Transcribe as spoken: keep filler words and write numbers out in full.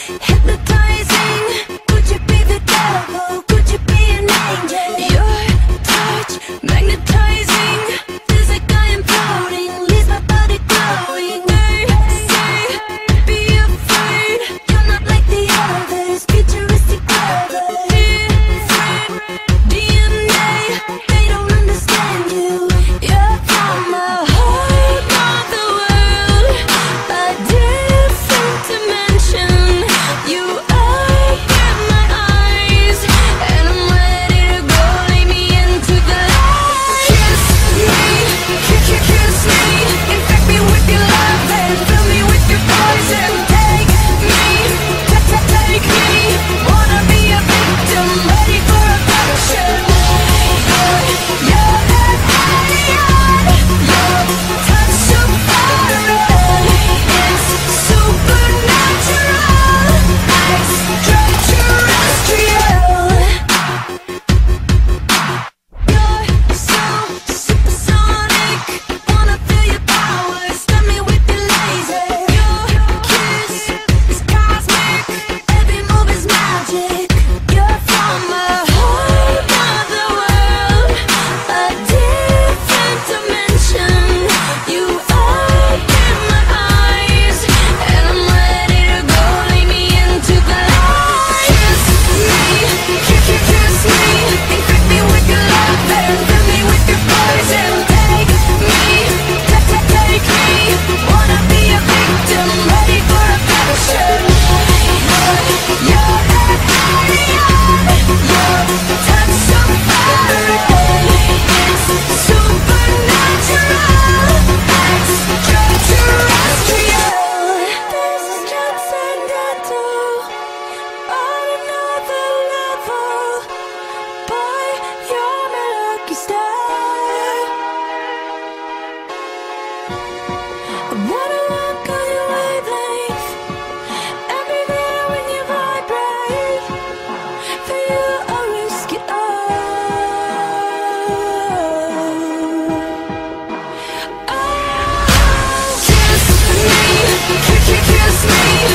hypnotizing. Could you be the devil? Could you be an angel? Your touch, magnetizing. Feels like I am floating, leaves my body glowing. They say, be afraid. You're not like the others, futuristic clever. Different D N A, they don't understand you. You're from a whole other world, a different dimension. You are in my eyes, and I'm ready to go. Lay me into the light. Kiss me, kiss, kiss, kiss me. Infect me with your love and fill me with your poison. Take me, ta- ta- take me. Wanna be a victim, ready for a passion. You're, you're an alien. Your touch so foreign. It's supernatural, extraterrestrial. You're so supersonic. Wanna feel your power. Stun me with your laser. Your kiss is cosmic. Every move is magic. You're from a whole other world, a different dimension. You are in my eyes, and I'm ready to go. Lay me into the light. Kiss me, kiss, kiss, kiss me. Infect me with your love and fill me with your poison. Take me, ta- ta- take me. Wanna be a victim, ready for a passion. You're, you're an alien. Your touch so foreign. It's supernatural, extraterrestrial. This is transcendental, on another level. Boy, you're my lucky star. I wanna walk on your wavelength and be there when you vibrate. For you, I'll risk it all. Oh, kiss me, kiss, kiss, kiss me.